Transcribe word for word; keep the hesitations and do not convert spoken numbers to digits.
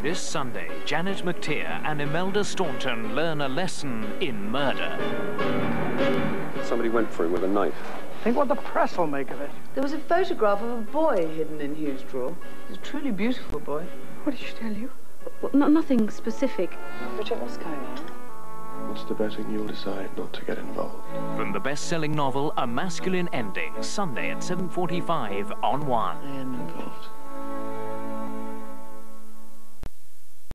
This Sunday, Janet McTeer and Imelda Staunton learn a lesson in murder. Somebody went for him with a knife. Think what the press will make of it. There was a photograph of a boy hidden in Hugh's drawer. He was a truly beautiful boy. What did she tell you? Well, no, nothing specific. Bridget, what's going on? What's the betting you'll decide not to get involved? From the best-selling novel, A Masculine Ending, Sunday at seven forty-five on one. I am involved.